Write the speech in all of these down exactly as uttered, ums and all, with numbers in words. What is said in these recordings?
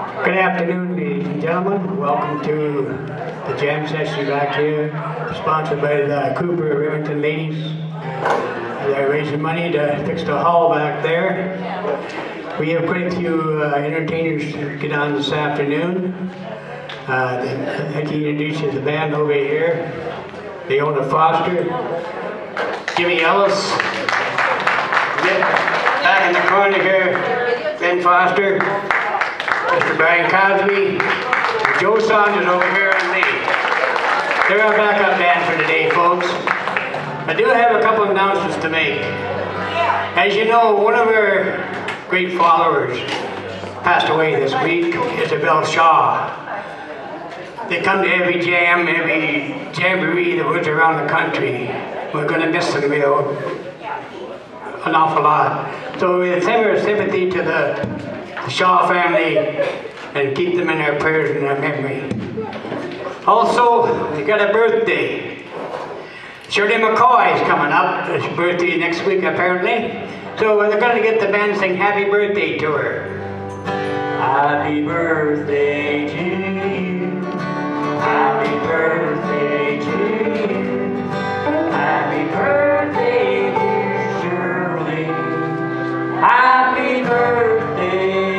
Good afternoon, ladies and gentlemen. Welcome to the jam session back here, sponsored by the Cooper Remington ladies. They're raising money to fix the hall back there. We have quite a few uh, entertainers to get on this afternoon. Uh, I can introduce you to the band over here. Leona Foster, Jimmy Ellis, back in the corner here, Ben Foster, Mister Brian Cosby, Joe Saunders over here and me. They're our backup band for today, folks. I do have a couple of announcements to make. As you know, one of our great followers passed away this week, Isabel Shaw. They come to every jam, every jamboree that was around the country. We're going to miss them real, an awful lot. So we send our sympathy to the the Shaw family and keep them in our prayers and our memory. Also, we got a birthday. Shirley McCoy is coming up. It's her birthday next week apparently. So we're going to get the band to sing happy birthday to her. Happy birthday to you. Happy birthday to you. Happy birthday dear Shirley. Happy birthday.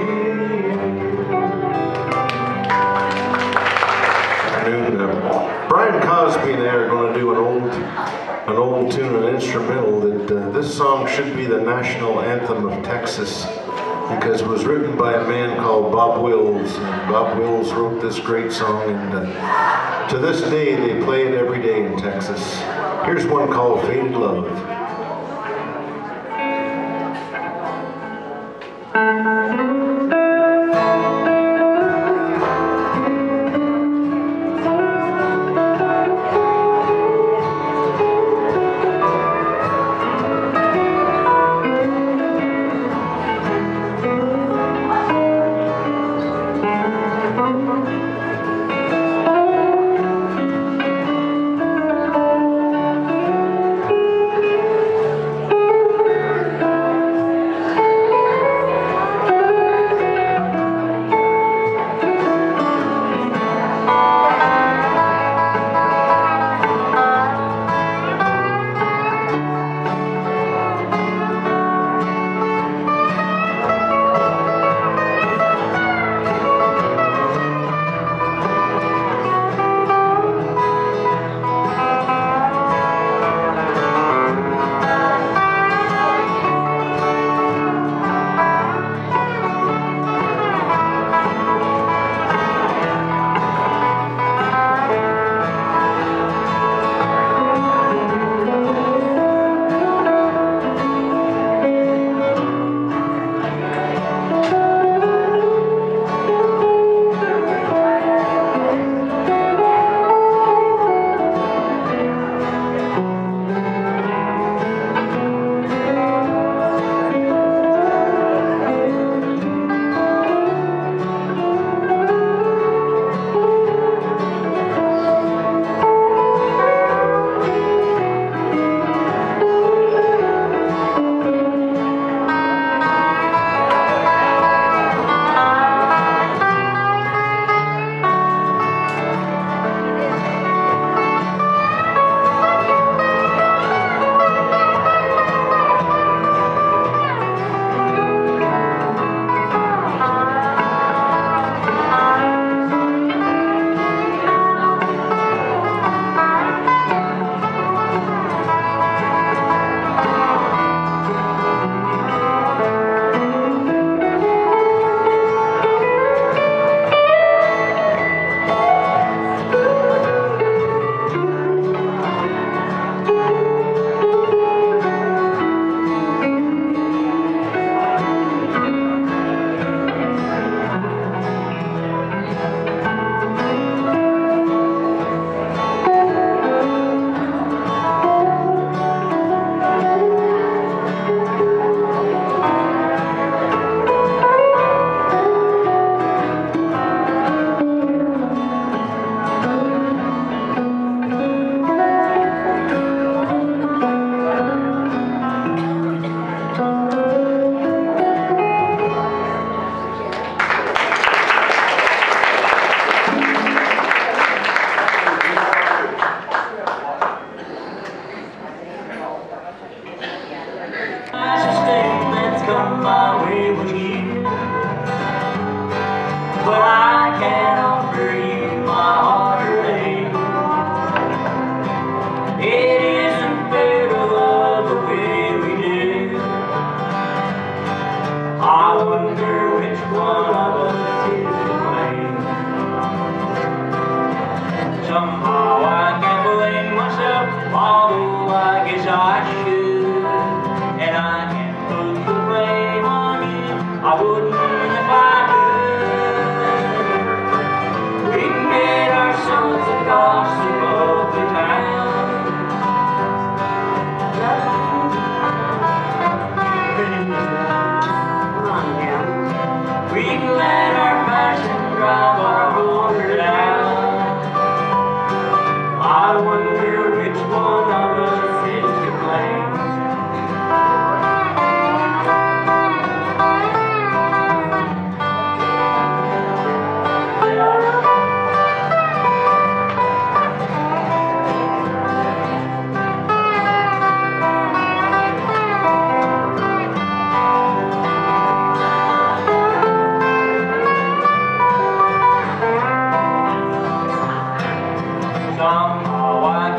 Brian Cosby and I are going to do an old, an old tune, an instrumental that uh, this song should be the national anthem of Texas because it was written by a man called Bob Wills. And Bob Wills wrote this great song, and uh, to this day they play it every day in Texas. Here's one called Faded Love. but I can't offer you my heart or name. It isn't fair to love the way we did. I wonder which one of us is to blame. Somehow I can't blame myself, although I guess I should. And I can't put the blame on you, I wouldn't if I could. We made ourselves the gossip of the town. We can let our passion drive our motor down. I wonder which one of us is to blame. Somehow I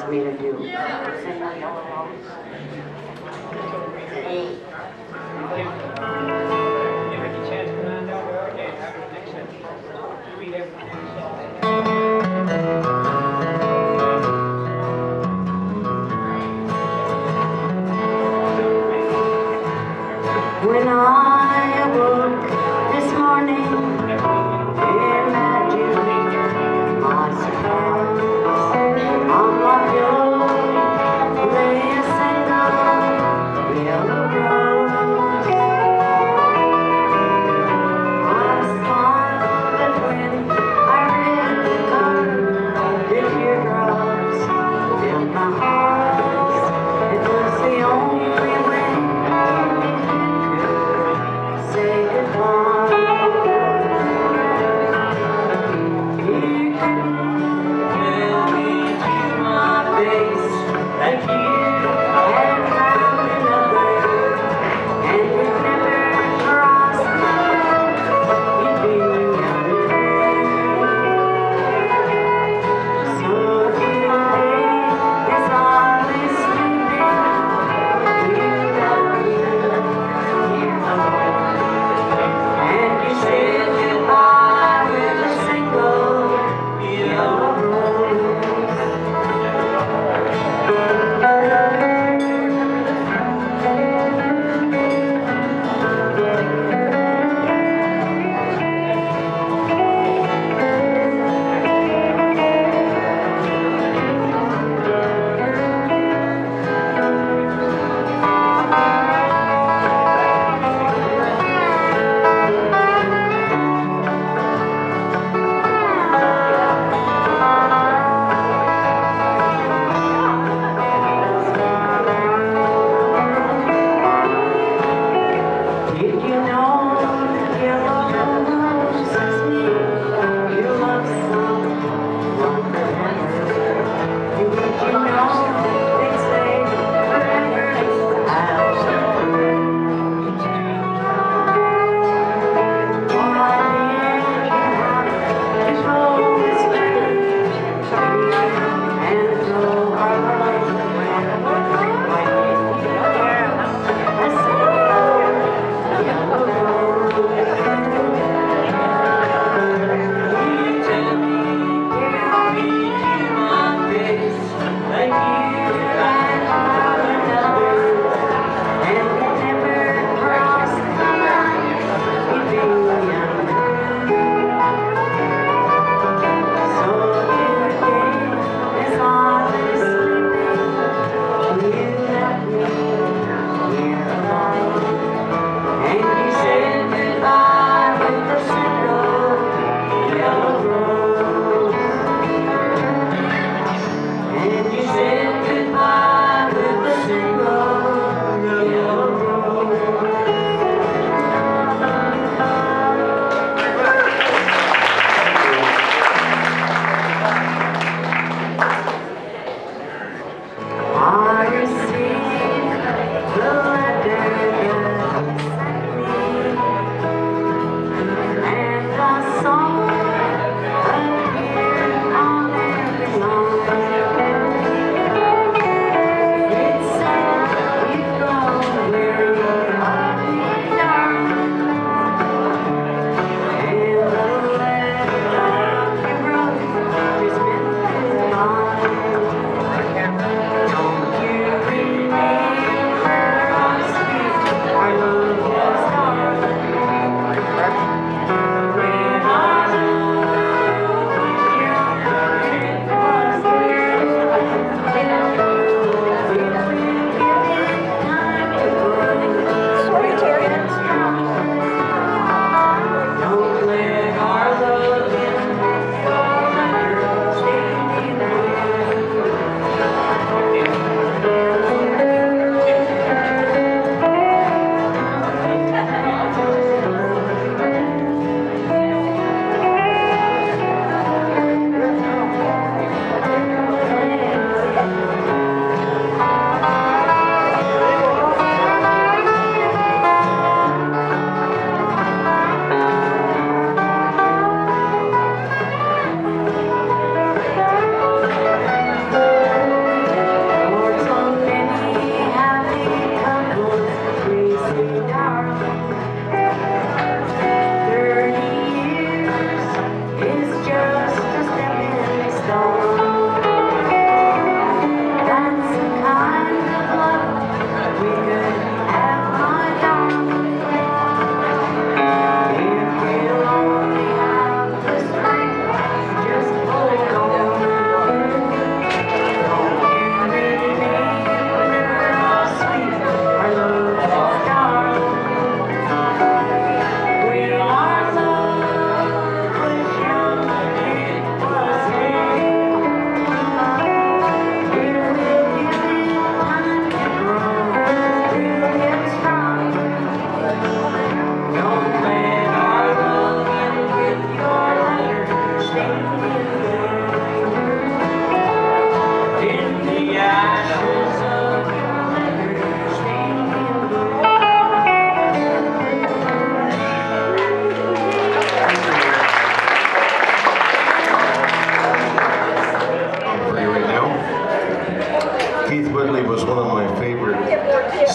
wants me to do. Sing the Yellow Rose. Hey. When I awoke this morning, imagine my surprise. On my pillow lay a single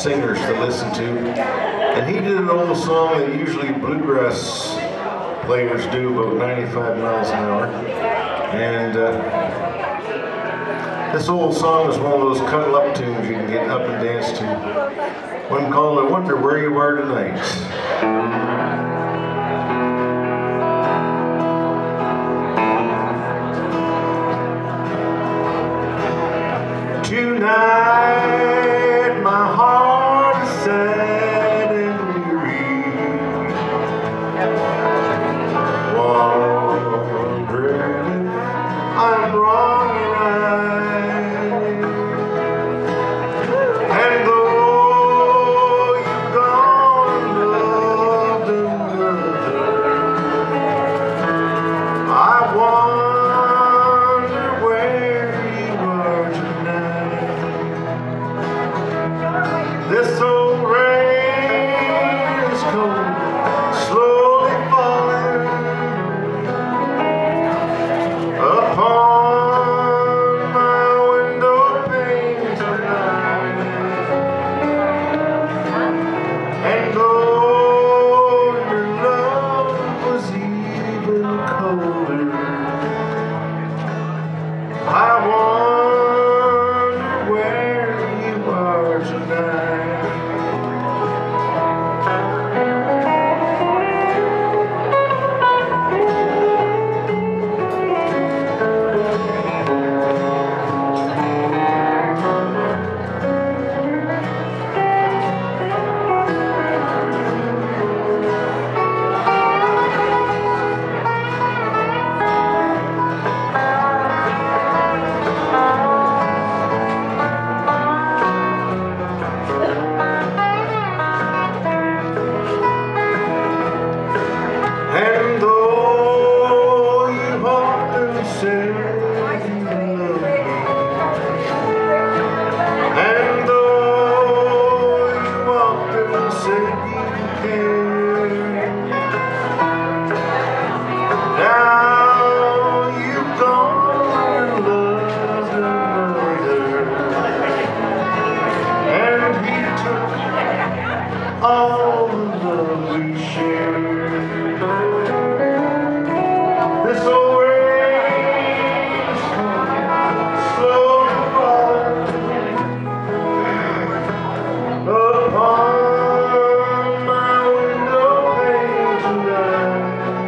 singers to listen to. And he did an old song that usually bluegrass players do, about ninety-five miles an hour. And uh, this old song is one of those cuddle up tunes you can get up and dance to. One called I Wonder Where You Are Tonight. Tonight my heart is sad and weary, wondering if I'm wrong or right. And though you've gone and loved another, I wonder where you are tonight. This old rain is cold, slowly falling upon my window pane tonight. And though your love was even colder, I wonder where you are tonight. And though you've often said you love me, and though you've often said you care, now you've gone and loved another, and he took all the love we shared. This old rain is slowly falling upon my window pane tonight.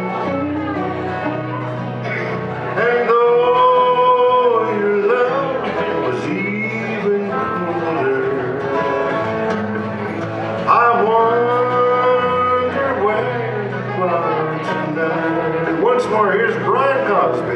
And though your love was even colder, I wonder where you are tonight. Once more, here's Brian Cosby.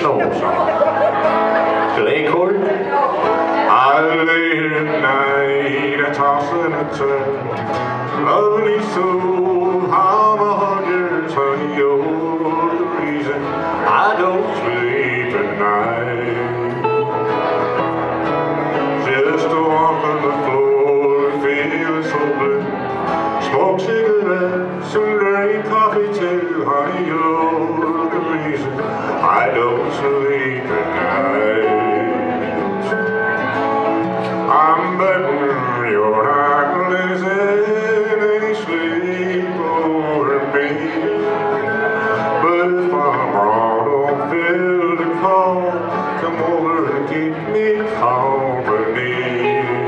snow song. Clay chord. I lay at night, I toss and I turn. Lovely soul, how my heart yearns, honey, you're the reason I don't sleep at night. Just to walk on the floor and feel so blue. Smoke cigarettes and drink coffee too, honey, you're the reason I don't sleep at night. I'm betting you're not listening any sleep over me. But if I'm wrong, don't feel the call. Come over and keep me company.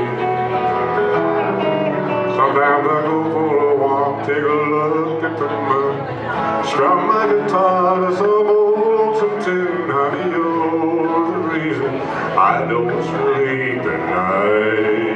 Sometimes I go for a walk, take a look at the moon. Strum my guitar to some old lonesome tune. Honey, you're the reason I don't sleep at night.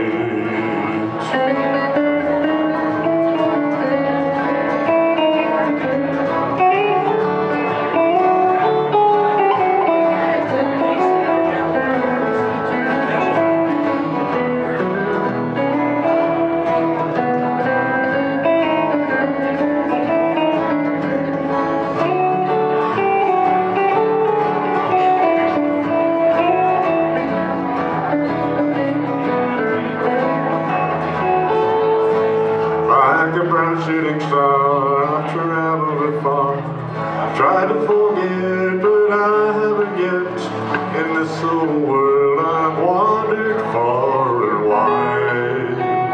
Shooting star, I've traveled far. Tried to forget, but I haven't yet. In this old world, I've wandered far and wide.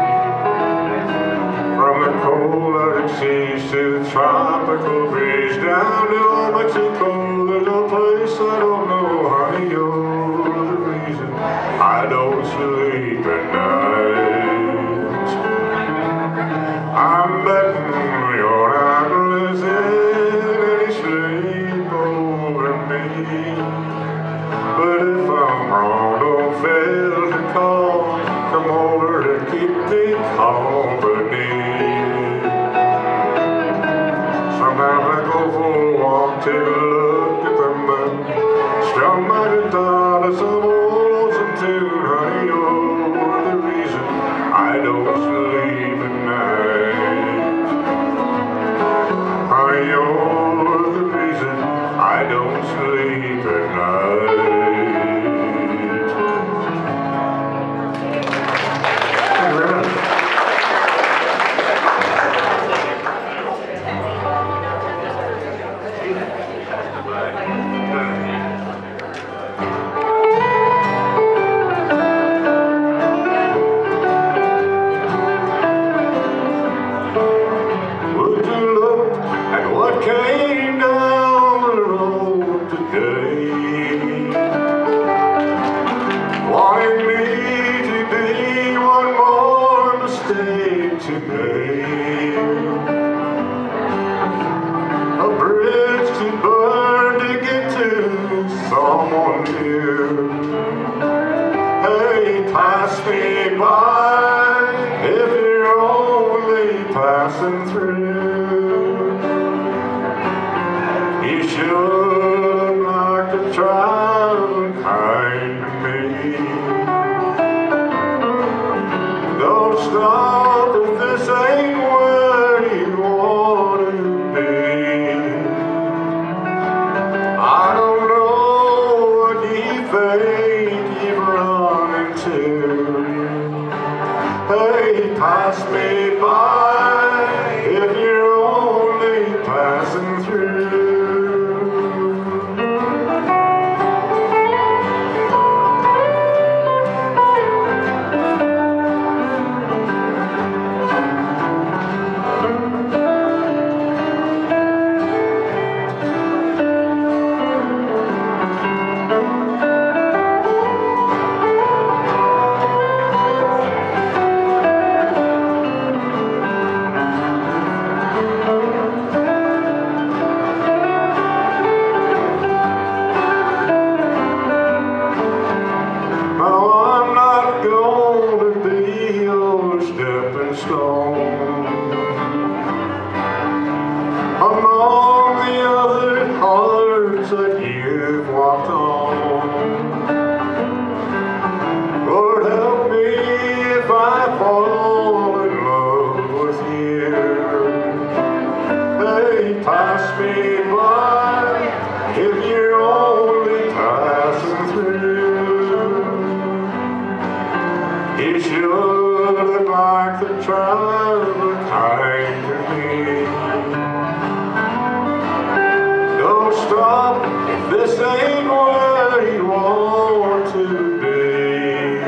From the cold Arctic seas to the tropical breeze, down to old Mexico, there's no place I don't know. Honey, you're the reason I don't sleep at night. I'm betting you're not losing any sleep over me. But if I'm wrong, don't fail to call. Come over and keep me company. Sometimes I go for a walk, take a look at the moon. Strum my guitar to some old lonesome tune. Honey, you're the reason I don't sleep at night. Honey, you're the reason I don't sleep at night. Thank you very much. Came down the road today, wanting me to be one more mistake today. A bridge to burn to get to someone new. Hey, pass me by if you're only passing through. You should look like a child kind to me. Don't stop if this ain't where you want to be. I don't know what you think you've run into. Hey, pass me by if you're only passing through. Among the other hearts that you've walked on. like the traveler kind to me. Don't stop if this ain't where you want to be.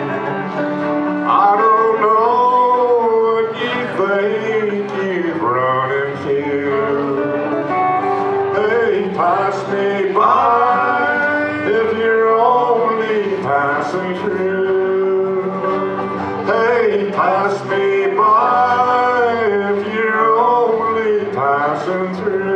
I don't know what you think you've run into. Hey, pass me by if you're only passing through. Hey, pass me by if you're only passing through.